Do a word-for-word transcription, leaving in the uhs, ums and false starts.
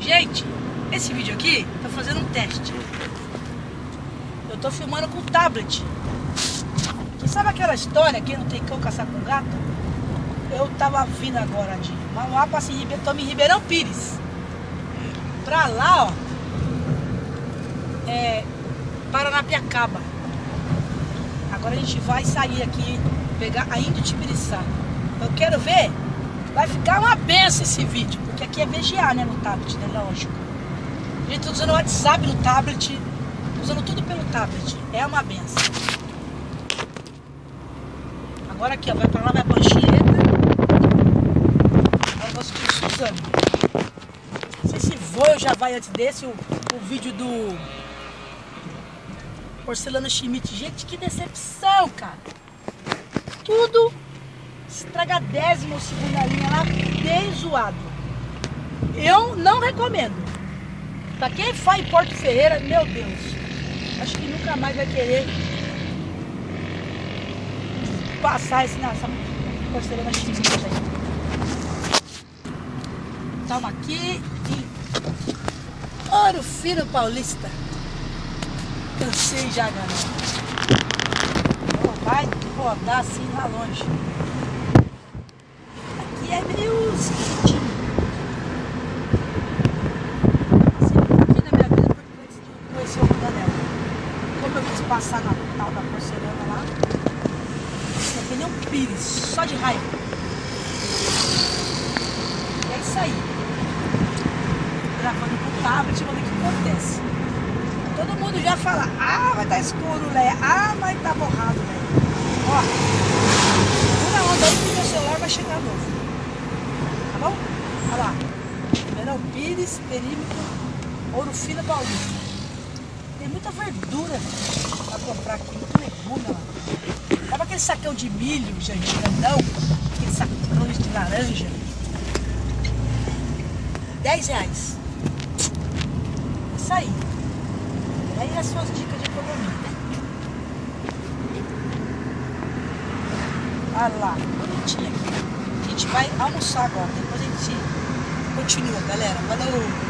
Gente, esse vídeo aqui, tô fazendo um teste. Eu tô filmando com o tablet. E sabe aquela história, quem não tem cão caçar com gato? Eu tava vindo agora de Mauá, passei em Ribeirão, em Ribeirão Pires. Pra lá, ó, é Paranapiacaba. Agora a gente vai sair aqui, pegar a Indo-Tibiriçá. Eu quero ver, vai ficar uma benção esse vídeo, porque aqui é V G A, né, no tablet, né, lógico. Gente, tô usando o WhatsApp no tablet, tô usando tudo pelo tablet, é uma benção. Agora aqui, ó, vai pra lá, vai pra Anchieta. Agora eu vou seguir Suzano. Não sei se vou, já vai antes desse, o, o vídeo do Porcelana Schmidt. Gente, que decepção, cara. Tudo estragadésimo, segunda linha lá, bem zoado. Eu não recomendo. Pra quem faz em Porto Ferreira, meu Deus, acho que nunca mais vai querer passar esse nessa Porcelana Schmidt aí. Estamos aqui em Ouro Fino Paulista. Cansei já, galera. Oh, vai rodar assim lá longe. Aqui é meio esquisitinho. Sempre aqui na minha vida, porque antes de conhecer o Canela. Como eu quis passar na tal da porcelana lá, isso aqui nem um pires, só de raiva. E é isso aí. Gravando com o tablet, vamos ver o que acontece. Todo mundo já fala, ah, vai estar escuro, Léia. Ah, mas tá borrado, Léia. Ó, uma onda aí que meu celular vai chegar novo. Tá bom? Olha lá. Ribeirão Pires, perímetro, Ouro Fino Paulista. Tem muita verdura pra comprar aqui, muito legume lá. Sabe aquele sacão de milho, gente, grandão? Aquele sacão de laranja? dez reais. Isso aí. Aí as suas dicas de economia. Olha lá, bonitinho aqui. A gente vai almoçar agora, depois a gente continua, galera. Falou!